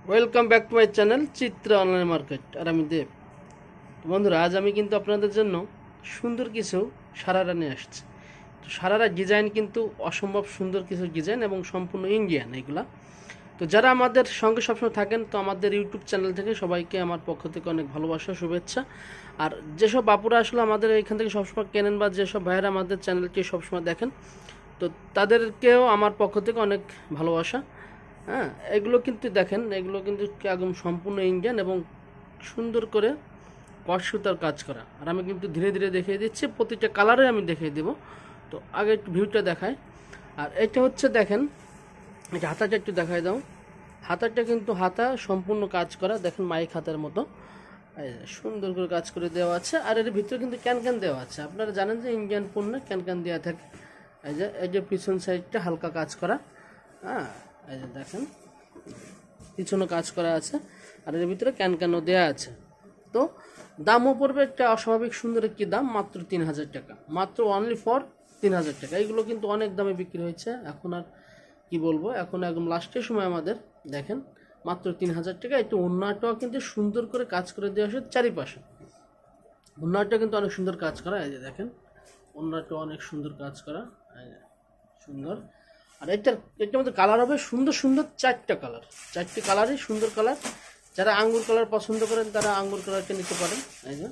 Welcome back to my channel Chitra online market. আর আমি দেব। বন্ধুরা, আজ আমি কিন্তু আপনাদের জন্য সুন্দর কিছু সারারা নিয়ে আসছি। তো সারারা ডিজাইন কিন্তু অসম্ভব সুন্দর কিছু ডিজাইন এবং সম্পূর্ণ ইন্ডিয়ান এগুলা। তো যারা আমাদের সঙ্গে সবসময় থাকেন, তো আমাদের ইউটিউব চ্যানেল থেকে সবাইকে আমার পক্ষ থেকে অনেক ভালোবাসা, শুভেচ্ছা। আর যেসব বাপুরা আসলে আমাদের এইখান থেকে সবসময় কেনেন বা যেসব ভাইয়েরা আমাদের চ্যানেলটি সবসময় দেখেন, তো তাদেরকেও আমার পক্ষ থেকে অনেক ভালোবাসা। হ্যাঁ, এগুলো কিন্তু দেখেন, এগুলো কিন্তু একদম সম্পূর্ণ ইন্ডিয়ান এবং সুন্দর করে কট সুতার কাজ করা। আর আমি কিন্তু ধীরে ধীরে দেখিয়ে দিচ্ছি, প্রতিটা কালারে আমি দেখিয়ে দেবো। তো আগে একটু ভিউটা দেখায়। আর এটা হচ্ছে দেখেন, এটা হাতাটা একটু দেখায় দাও। হাতাটা কিন্তু হাতা সম্পূর্ণ কাজ করা, দেখেন মাইক হাতার মতো সুন্দর করে কাজ করে দেওয়া আছে। আর এর ভিতরে কিন্তু ক্যান দেওয়া আছে। আপনারা জানেন যে ইন্ডিয়ান পণ্যে ক্যান দেওয়া থাকে। এই যে পিছন সাইডটা হালকা কাজ করা। হ্যাঁ, এই যে দেখেন পিছনে কাজ করা আছে, আর এর ভিতরে ক্যানও দেওয়া আছে। তো দামও পড়বে একটা অস্বাভাবিক সুন্দর একটি দাম, মাত্র 3000 টাকা, মাত্র অনলি ফর 3000 টাকা। এইগুলো কিন্তু অনেক দামে বিক্রি হয়েছে, এখন আর কি বলবো, এখন একদম লাস্টের সময় আমাদের দেখেন মাত্র 3000 টাকা। একটু ওন্নাটাও কিন্তু সুন্দর করে কাজ করে দেওয়া আছে চারিপাশে। ওন্নাটা কিন্তু অনেক সুন্দর কাজ করা, এই যে দেখেন ওন্নাটাও অনেক সুন্দর কাজ করা, সুন্দর। আর এটার মধ্যে কালার হবে সুন্দর সুন্দর চারটি কালারই সুন্দর কালার। যারা আঙ্গুর কালার পছন্দ করেন তারা আঙ্গুর কালারটা নিতে পারেন। এই যে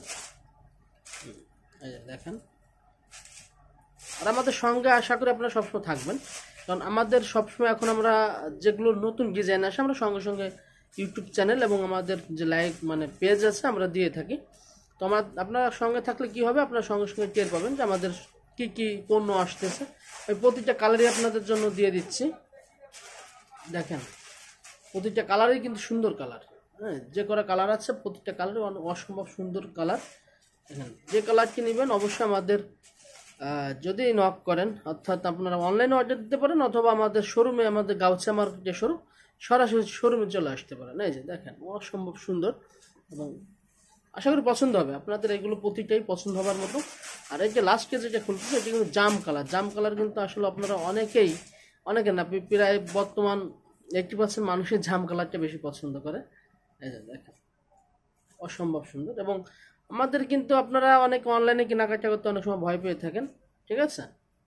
দেখেন। আর আমাদের সঙ্গে আশা করি আপনারা সবসময় থাকবেন, কারণ আমাদের সবসময় এখন আমরা যেগুলো নতুন ডিজাইন আসে আমরা সঙ্গে সঙ্গে ইউটিউব চ্যানেল এবং আমাদের যে লাইভ পেজ আছে আমরা দিয়ে থাকি। তো আপনারা সঙ্গে থাকলে কি হবে, আপনারা সঙ্গে সঙ্গে টের পাবেন যে আমাদের কি কি পণ্য আসতেছে। ওই প্রতিটা কালারই আপনাদের জন্য দিয়ে দিচ্ছি। দেখেন প্রতিটা কালারই কিন্তু সুন্দর কালার। হ্যাঁ, যে করা কালার আছে প্রতিটা কালারই অসম্ভব সুন্দর কালার। দেখেন, যে কালারটি নেবেন অবশ্যই আমাদের যদি নক করেন, অর্থাৎ আপনারা অনলাইনে অর্ডার দিতে পারেন, অথবা আমাদের শোরুমে, আমাদের গাউছিয়া মার্কেটে শোরুম, সরাসরি শোরুমে চলে আসতে পারেন। এই যে দেখেন অসম্ভব সুন্দর, এবং আশা করি পছন্দ হবে আপনাদের। এগুলো প্রতিটাই পছন্দ হবার মতো। আর এই যে লাস্টে যেটা খুলতেছে এটা কিন্তু জাম কালার কিন্তু আসলে আপনারা অনেকে না, প্রায় বর্তমান 80% মানুষের জাম কালারটা বেশি পছন্দ করে। এই যে দেখেন অসম্ভব সুন্দর। এবং আমাদের কিন্তু আপনারা অনেক অনলাইনে কেনাকাটা করতে অনেক সময় ভয় পেয়ে থাকেন, ঠিক আছে।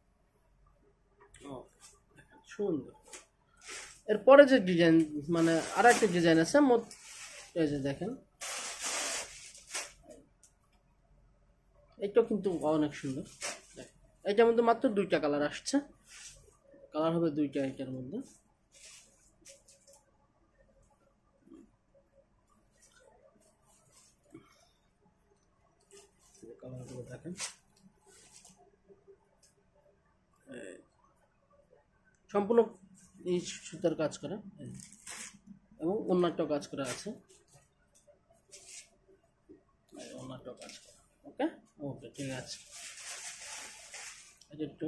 সুন্দর। এরপরে যে ডিজাইন আর একটা ডিজাইন আছে, এই যে দেখেন এটাও কিন্তু অনেক সুন্দর। এটার মধ্যে মাত্র 2টা কালার আসছে, কালার হবে 2টা এটার মধ্যে। কালারগুলো দেখেন, সম্পূর্ণ এই সুতার কাজ করা এবং অন্যটাও কাজ করা আছে, অন্যটাও কাজ করা। ওকে ওকে, ঠিক আছে। একটু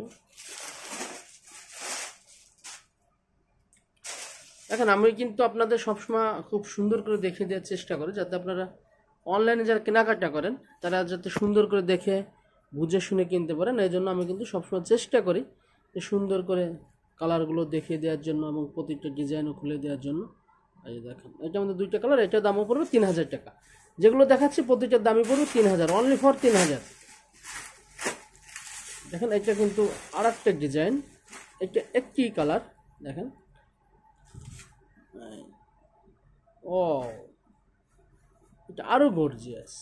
দেখেন, আমি কিন্তু আপনাদের সবসময় খুব সুন্দর করে দেখিয়ে দেওয়ার চেষ্টা করি, যাতে আপনারা অনলাইনে যারা কেনাকাটা করেন তারা যাতে সুন্দর করে দেখে বুঝে শুনে কিনতে পারেন। এই জন্য আমি কিন্তু সবসময় চেষ্টা করি যে সুন্দর করে কালারগুলো দেখিয়ে দেওয়ার জন্য এবং প্রতিটা ডিজাইনও খুলে দেওয়ার জন্য। এই যে দেখেন এটার মধ্যে 2টা কালার, এটার দামও পড়বে 3000 টাকা। যেগুলো দেখাচ্ছি প্রতিটার দামই পড়বে 3000, অনলি ফর 3000। দেখেন এটা কিন্তু আর একটা ডিজাইন, এটা একটি কালার। দেখেন ও, এটা আরো গর্জিয়াস।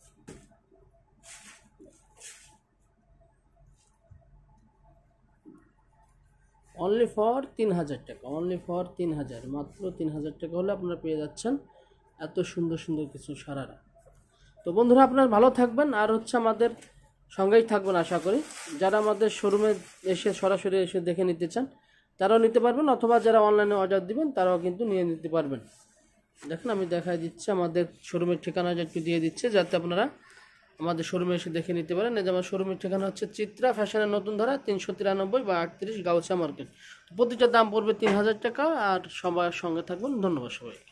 অনলি ফর 3000 টাকা, অনলি ফর 3000, মাত্র 3000 টাকা হলে আপনারা পেয়ে যাচ্ছেন এত সুন্দর সুন্দর কিছু সারারা। তো বন্ধুরা, আপনারা ভালো থাকবেন, আর হচ্ছে আমাদের সঙ্গেই থাকবেন আশা করি। যারা আমাদের শোরুমে এসে সরাসরি এসে দেখে নিতে চান তারাও নিতে পারবেন, অথবা যারা অনলাইনে অর্ডার দিবেন তারাও কিন্তু নিয়ে নিতে পারবেন। দেখেন আমি দেখাই দিচ্ছি, আমাদের শোরুমের ঠিকানা একটু দিয়ে দিচ্ছে, যাতে আপনারা আমাদের শোরুমে এসে দেখে নিতে পারেন। এই যে আমার শোরুমের ঠিকানা হচ্ছে চিত্রা ফ্যাশনের নতুন ধারা 393 বা 38 গাউছিয়া মার্কেট। প্রতিটার দাম পড়বে 3000 টাকা। আর সবার সঙ্গে থাকবেন। ধন্যবাদ সবাই।